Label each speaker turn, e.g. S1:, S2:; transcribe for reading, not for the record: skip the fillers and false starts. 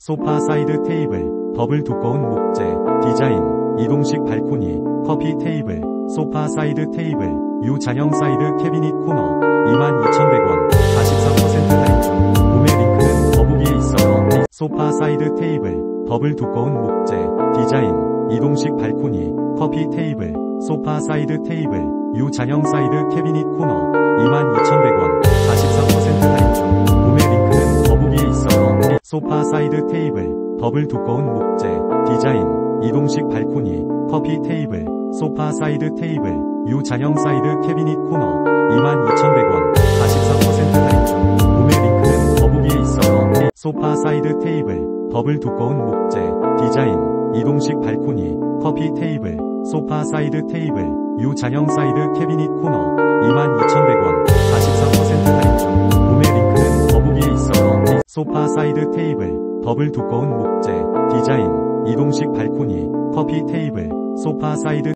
S1: 소파 사이드 테이블, 더블 두꺼운 목재, 디자인, 이동식 발코니, 커피 테이블, 소파 사이드 테이블, 유자형 사이드 캐비닛 코너, 22,100원, 44% 할인 중. 구매 링크는 더보기에 있어요. 소파 사이드 테이블, 더블 두꺼운 목재, 디자인, 이동식 발코니, 커피 테이블, 소파 사이드 테이블, 유자형 사이드 캐비닛 코너, 22,100원, 44% 할인 중. 구매 링크는 더보기에 있어요. 소파 사이드 테이블, 더블 두꺼운 목재, 디자인, 이동식 발코니, 커피 테이블, 소파 사이드 테이블, 유자형 사이드 캐비닛 코너, 22,100원, 44% 할인 중. 구매 링크는 더보기에 있어요. 소파 사이드 테이블, 더블 두꺼운 목재, 디자인, 이동식 발코니, 커피 테이블, 소파 사이드 테이블, 유자형 사이드 캐비닛 코너, 22,100원, 44% 할인 중. 구매 링크는 더보기에 있어요. 소파 사이드 테이블, 더블 두꺼운 목재, 디자인, 이동식 발코니, 커피 테이블, 소파 사이드